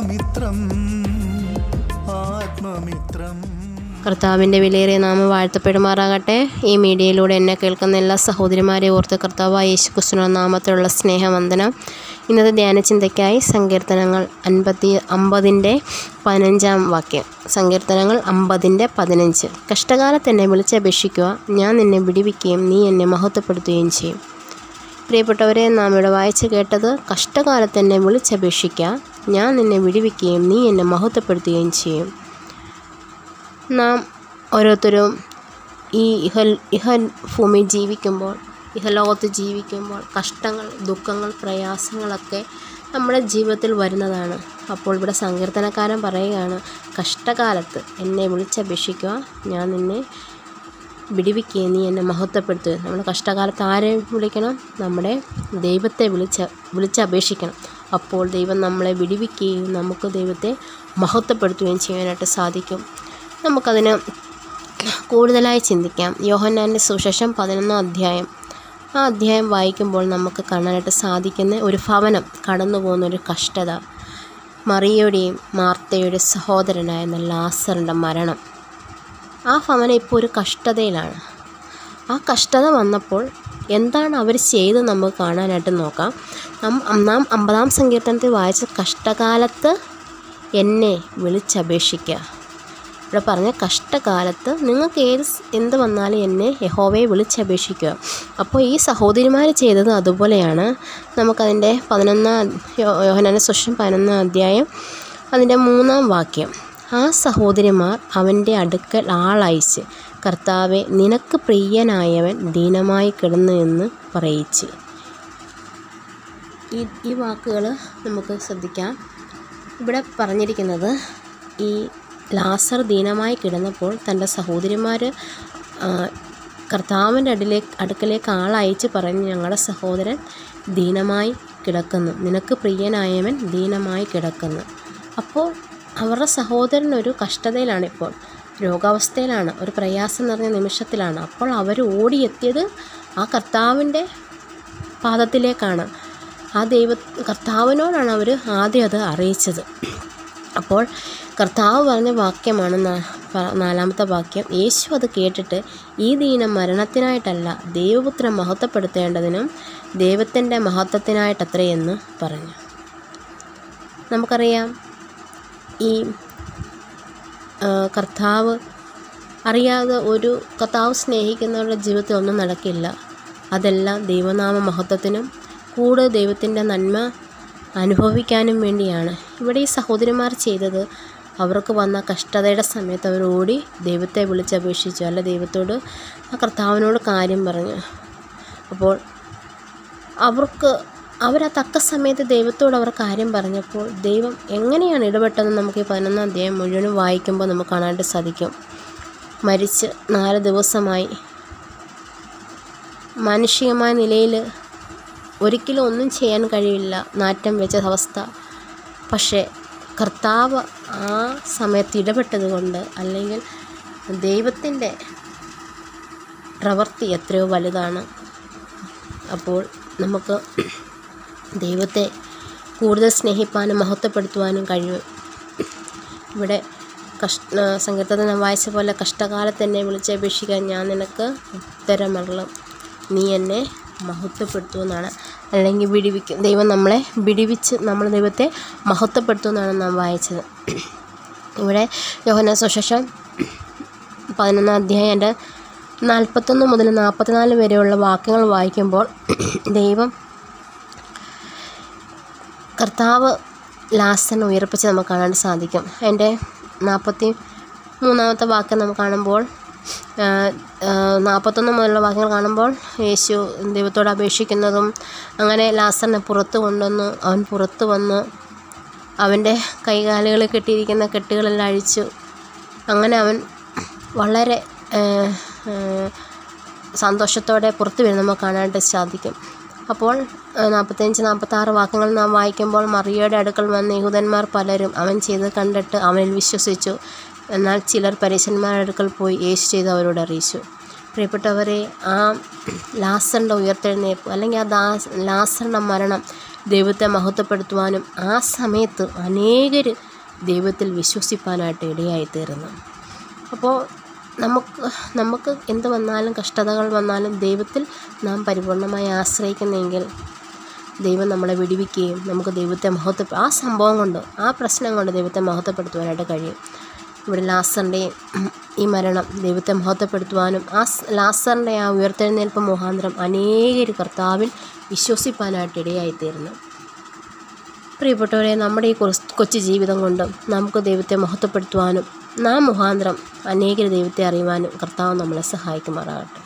ആത്മമിത്രം. കർത്താവിൻ്റെ വിലയേറിയ നാമം വാഴ്ത്തപ്പെടുമാറാകട്ടെ. ഈ മീഡിയയിലൂടെ എന്നെ കേൾക്കുന്ന എല്ലാ സഹോദരിമാരെ ഓർത്ത് കർത്താവായ യേശുക്രിസ്തുവിന്റെ നാമത്തിലുള്ള സ്നേഹവന്ദനം. ഇന്നത്തെ ധ്യാനചിന്തയ്ക്കായി സങ്കീർത്തനങ്ങൾ 50-15 വാക്യം. സങ്കീർത്തനങ്ങൾ 50-15. കഷ്ടകാലത്ത് എന്നെ വിളിച്ചപേക്ഷിക്കുക, ഞാൻ നിന്നെ വിടുവിക്കുകയും നീ എന്നെ മഹത്വപ്പെടുത്തുകയും ചെയ്യും. പ്രിയപ്പെട്ടവരെ, നാം ഇവിടെ വായിച്ച് കേട്ടത്, കഷ്ടകാലത്ത് എന്നെ വിളിച്ചപേക്ഷിക്കുക, ഞാൻ നിന്നെ വിടുവിക്കുകയും നീ എന്നെ മഹത്വപ്പെടുത്തുകയും ചെയ്യും. നാം ഓരോരുത്തരും ഈ ഭൂമി ജീവിക്കുമ്പോൾ, ഇഹലോകത്ത് ജീവിക്കുമ്പോൾ കഷ്ടങ്ങൾ, ദുഃഖങ്ങൾ, പ്രയാസങ്ങളൊക്കെ നമ്മുടെ ജീവിതത്തിൽ വരുന്നതാണ്. അപ്പോൾ ഇവിടെ സങ്കീർത്തനക്കാരൻ പറയുകയാണ്, കഷ്ടകാലത്ത് എന്നെ വിളിച്ചപേക്ഷിക്കുക, ഞാൻ നിന്നെ വിടുവിക്കുകയും നീ എന്നെ മഹത്വപ്പെടുത്തുക. നമ്മൾ കഷ്ടകാലത്ത് ആരെ വിളിക്കണം? നമ്മുടെ ദൈവത്തെ വിളിച്ചപേക്ഷിക്കണം. അപ്പോൾ ദൈവം നമ്മളെ വിടുവിക്കുകയും നമുക്ക് ദൈവത്തെ മഹത്വപ്പെടുത്തുകയും ചെയ്യാനായിട്ട് സാധിക്കും. നമുക്കതിന് കൂടുതലായി ചിന്തിക്കാം. യോഹന്നാൻ്റെ സുവിശേഷം 11 അധ്യായം. ആ അധ്യായം വായിക്കുമ്പോൾ നമുക്ക് കാണാനായിട്ട് സാധിക്കുന്ന ഒരു ഭവനം കടന്നു പോകുന്നൊരു കഷ്ടത, മറിയയുടെയും മാർത്തയുടെ സഹോദരനായ ലാസറിൻ്റെ മരണം. ആ ഭവനം ഇപ്പോൾ ഒരു കഷ്ടതയിലാണ്. ആ കഷ്ടത വന്നപ്പോൾ എന്താണ് അവർ ചെയ്ത് നമുക്ക് കാണാനായിട്ട് നോക്കാം. നാം 50-ാം സങ്കീർത്തനത്തിൽ വായിച്ച കഷ്ടകാലത്ത് എന്നെ വിളിച്ചപേക്ഷിക്കുക. ഇവിടെ പറഞ്ഞ കഷ്ടകാലത്ത് നിങ്ങൾക്ക് എന്ത് വന്നാലും എന്നെ യഹോവയെ വിളിച്ചപേക്ഷിക്കുക. അപ്പോൾ ഈ സഹോദരിമാർ ചെയ്തത് അതുപോലെയാണ്. നമുക്കതിൻ്റെ യോഹന്നാൻ്റെ സുവിശേഷം 11 അധ്യായം അതിൻ്റെ 3-ാം വാക്യം. ആ സഹോദരിമാർ അവൻ്റെ അടുക്കൽ ആളയച്ച്, കർത്താവെ, നിനക്ക് പ്രിയനായവൻ ദീനമായി കിടന്നു എന്ന് പറയിച്ച്. ഈ വാക്കുകൾ നമുക്ക് ശ്രദ്ധിക്കാം. ഇവിടെ പറഞ്ഞിരിക്കുന്നത്, ഈ ലാസർ ദീനമായി കിടന്നപ്പോൾ തൻ്റെ സഹോദരിമാർ കർത്താവിൻ്റെ അടുക്കലേക്ക് ആളയച്ച് പറഞ്ഞ്, ഞങ്ങളുടെ സഹോദരൻ ദീനമായി കിടക്കുന്നു, നിനക്ക് പ്രിയനായവൻ ദീനമായി കിടക്കുന്നു. അപ്പോൾ അവരുടെ സഹോദരൻ ഒരു കഷ്ടതയിലാണിപ്പോൾ, രോഗാവസ്ഥയിലാണ്, ഒരു പ്രയാസം നിറഞ്ഞ നിമിഷത്തിലാണ്. അപ്പോൾ അവർ ഓടിയെത്തിയത് ആ കർത്താവിൻ്റെ പാദത്തിലേക്കാണ്. കർത്താവിനോടാണ് അവർ ആദ്യം അത് അറിയിച്ചത്. അപ്പോൾ കർത്താവ് പറഞ്ഞ വാക്യമാണ് 4-ാമത്തെ വാക്യം. യേശു അത് കേട്ടിട്ട്, ഈ ദീനം മരണത്തിനായിട്ടല്ല, ദൈവപുത്രൻ മഹത്വപ്പെടുത്തേണ്ടതിനും ദൈവത്തിൻ്റെ മഹത്വത്തിനായിട്ടത്രയെന്ന് പറഞ്ഞു. നമുക്കറിയാം, ഈ കർത്താവ് അറിയാതെ ഒരു കർത്താവ് സ്നേഹിക്കുന്നവരുടെ ജീവിതത്തിൽ ഒന്നും നടക്കില്ല. അതെല്ലാം ദൈവനാമ മഹത്വത്തിനും കൂടുതൽ ദൈവത്തിൻ്റെ നന്മ അനുഭവിക്കാനും വേണ്ടിയാണ്. ഇവിടെ ഈ സഹോദരിമാർ ചെയ്തത്, അവർക്ക് വന്ന കഷ്ടതയുടെ സമയത്ത് അവർ ഓടി ദൈവത്തെ വിളിച്ചപേക്ഷിച്ചു, അല്ല ദൈവത്തോട്, ആ കർത്താവിനോട് കാര്യം പറഞ്ഞു. അപ്പോൾ അവരാ തക്ക സമയത്ത് ദൈവത്തോട് അവർ കാര്യം പറഞ്ഞപ്പോൾ ദൈവം എങ്ങനെയാണ് ഇടപെട്ടതെന്ന് നമുക്ക് ഈ 11-ാം അധ്യായം മുഴുവനും വായിക്കുമ്പോൾ നമുക്ക് കാണാനായിട്ട് സാധിക്കും. മരിച്ച് 4 ദിവസമായി, മാനുഷികമായ നിലയിൽ ഒരിക്കലും ഒന്നും ചെയ്യാൻ കഴിയില്ല, നാറ്റം വെച്ച അവസ്ഥ. പക്ഷേ കർത്താവ് ആ സമയത്ത് ഇടപെട്ടത് കൊണ്ട്, അല്ലെങ്കിൽ ദൈവത്തിൻ്റെ പ്രവൃത്തി എത്രയോ വലുതാണ്. അപ്പോൾ നമുക്ക് ദൈവത്തെ കൂടുതൽ സ്നേഹിപ്പാനും മഹത്വപ്പെടുത്തുവാനും കഴിയും. ഇവിടെ സങ്കീർത്തനം വായിച്ച പോലെ, കഷ്ടകാലത്ത് എന്നെ വിളിച്ചപേക്ഷിക്കാൻ ഞാൻ നിനക്ക് ഉത്തരമരുളും, നീ എന്നെ മഹത്വപ്പെടുത്തുമെന്നാണ്, അല്ലെങ്കിൽ വിടുവിക്കും. ദൈവം നമ്മളെ വിടുവിച്ച് നമ്മൾ ദൈവത്തെ മഹത്വപ്പെടുത്തുമെന്നാണ് നാം വായിച്ചത്. ഇവിടെ യോഹന്നാൻ്റെ സുവിശേഷം 11-ാം അധ്യായം 41 മുതൽ 44 വരെയുള്ള വാക്യങ്ങൾ വായിക്കുമ്പോൾ കർത്താവ് ലാസറിനെ ഉയർപ്പിച്ച് നമുക്ക് കാണാൻ സാധിക്കും. അതിൻ്റെ 43-ാമത്തെ വാക്യം നമുക്ക് കാണുമ്പോൾ, 41 മുതലുള്ള വാക്യങ്ങൾ കാണുമ്പോൾ യേശു ദൈവത്തോട് അപേക്ഷിക്കുന്നതും, അങ്ങനെ ലാസറിനെ പുറത്ത് കൊണ്ടുവന്നു. അവൻ പുറത്ത് വന്ന് അവൻ്റെ കൈകാലുകളിൽ കെട്ടിയിരിക്കുന്ന കെട്ടുകളെല്ലാം അഴിച്ചു. അങ്ങനെ അവൻ വളരെ സന്തോഷത്തോടെ പുറത്ത് വരുന്ന നമുക്ക് കാണാനായിട്ട് സാധിക്കും. അപ്പോൾ 45-46 വാക്യങ്ങൾ നാം വായിക്കുമ്പോൾ, മറിയയുടെ അടുക്കൽ വന്ന യഹൂദന്മാർ പലരും അവൻ ചെയ്ത് കണ്ടിട്ട് അവനിൽ വിശ്വസിച്ചു. എന്നാൽ ചിലർ പരീശന്മാരുടെ അടുക്കൽ പോയി യേശു ചെയ്ത് അവരോട് അറിയിച്ചു. പ്രിയപ്പെട്ടവരെ, ആ ലാസറിൻ്റെ ഉയർത്തെഴുന്നേൽപ്പ്, അല്ലെങ്കിൽ ആ ലാസറിൻ്റെ മരണം ദൈവത്തെ മഹത്വപ്പെടുത്തുവാനും ആ സമയത്ത് അനേകർ ദൈവത്തിൽ വിശ്വസിപ്പാനായിട്ട് ഇടയായിത്തീരുന്നു. അപ്പോൾ നമുക്ക് എന്ത് വന്നാലും, കഷ്ടതകൾ വന്നാലും ദൈവത്തിൽ നാം പരിപൂർണമായി ആശ്രയിക്കുന്നെങ്കിൽ ദൈവം നമ്മളെ വിടുവിക്കുകയും നമുക്ക് ദൈവത്തെ ആ സംഭവം കൊണ്ട്, ആ പ്രശ്നം കൊണ്ട് ദൈവത്തെ മഹത്വപ്പെടുത്തുവാനായിട്ട് കഴിയും. ഇവിടെ ലാസറിൻ്റെ ഈ മരണം ദൈവത്തെ മഹത്വപ്പെടുത്തുവാനും ആ ലാസറിൻ്റെ ആ ഉയർത്തെഴുന്നേൽപ്പ് മുഖാന്തരം അനേകർ കർത്താവിൽ വിശ്വസിപ്പാനായിട്ട് ഇടയായിത്തീരുന്നു. പ്രിയപ്പെട്ടവരെ, നമ്മുടെ ഈ കൊച്ചു ജീവിതം കൊണ്ട് നമുക്ക് ദൈവത്തെ മഹത്വപ്പെടുത്തുവാനും നാം മുഖാന്തരം അനേകർ ദൈവത്തെ അറിയുവാനും കർത്താവ് നമ്മളെ സഹായിക്കുമാറാകട്ടെ.